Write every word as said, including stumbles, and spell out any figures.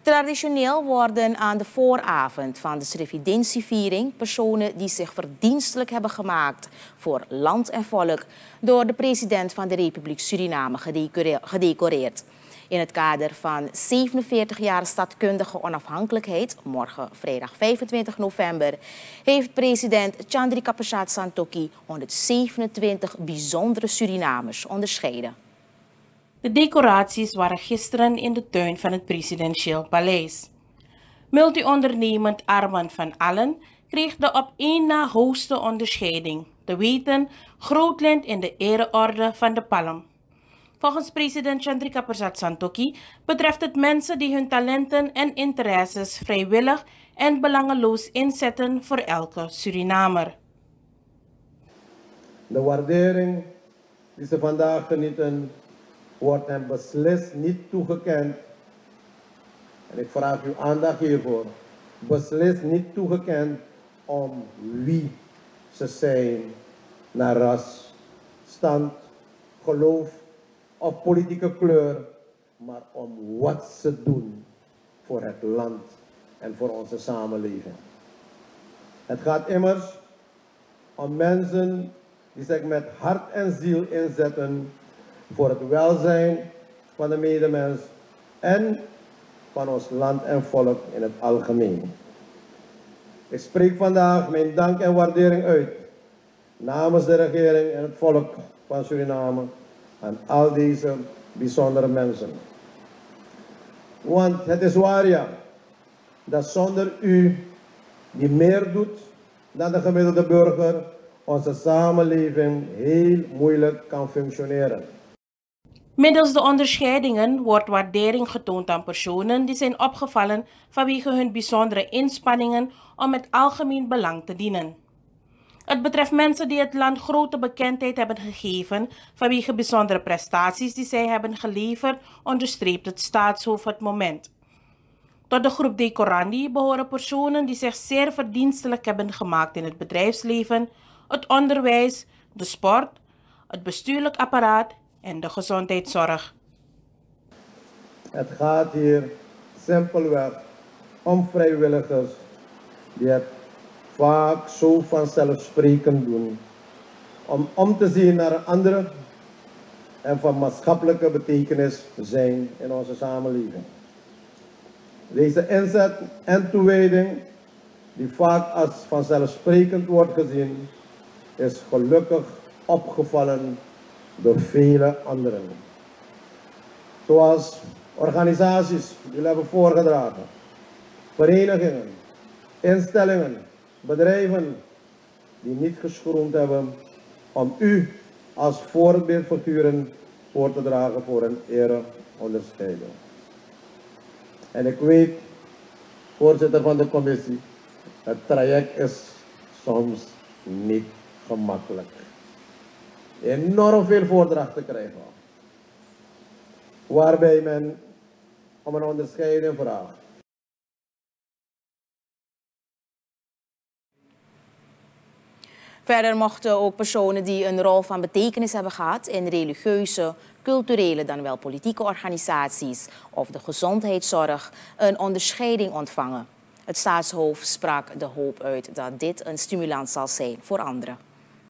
Traditioneel worden aan de vooravond van de Srevidentieviering personen die zich verdienstelijk hebben gemaakt voor land en volk door de president van de Republiek Suriname gedecoreerd. In het kader van zevenenveertig jaar staatkundige onafhankelijkheid, morgen vrijdag vijfentwintig november, heeft president Chandrika Persat Santokhi honderdzevenentwintig bijzondere Surinamers onderscheiden. De decoraties waren gisteren in de tuin van het presidentieel paleis. Multi-ondernemend Armand van Allen kreeg de op één na hoogste onderscheiding, te weten Grootland in de ereorde van de Palm. Volgens president Chandrika Persat Santokhi betreft het mensen die hun talenten en interesses vrijwillig en belangeloos inzetten voor elke Surinamer. De waardering die ze vandaag genieten wordt hem beslist niet toegekend. En ik vraag uw aandacht hiervoor. Beslist niet toegekend om wie ze zijn, naar ras, stand, geloof of politieke kleur, maar om wat ze doen voor het land en voor onze samenleving. Het gaat immers om mensen die zich met hart en ziel inzetten voor het welzijn van de medemens en van ons land en volk in het algemeen. Ik spreek vandaag mijn dank en waardering uit namens de regering en het volk van Suriname aan al deze bijzondere mensen. Want het is waar, ja, dat zonder u, die meer doet dan de gemiddelde burger, onze samenleving heel moeilijk kan functioneren. Middels de onderscheidingen wordt waardering getoond aan personen die zijn opgevallen vanwege hun bijzondere inspanningen om het algemeen belang te dienen. Het betreft mensen die het land grote bekendheid hebben gegeven vanwege bijzondere prestaties die zij hebben geleverd, onderstreept het staatshoofd het moment. Tot de groep decorandi behoren personen die zich zeer verdienstelijk hebben gemaakt in het bedrijfsleven, het onderwijs, de sport, het bestuurlijk apparaat en de gezondheidszorg. Het gaat hier simpelweg om vrijwilligers die het vaak zo vanzelfsprekend doen om om te zien naar een andere en van maatschappelijke betekenis zijn in onze samenleving. Deze inzet en toewijding, die vaak als vanzelfsprekend wordt gezien, is gelukkig opgevallen door vele anderen. Zoals organisaties die jullie hebben voorgedragen, verenigingen, instellingen, bedrijven die niet geschroomd hebben om u als voorbeeldfiguren voor te dragen voor een ereonderscheiding. En ik weet, voorzitter van de commissie, het traject is soms niet gemakkelijk. Enorm veel voordrachten krijgen, waarbij men om een onderscheiding vraagt. Verder mochten ook personen die een rol van betekenis hebben gehad in religieuze, culturele dan wel politieke organisaties of de gezondheidszorg een onderscheiding ontvangen. Het staatshoofd sprak de hoop uit dat dit een stimulans zal zijn voor anderen.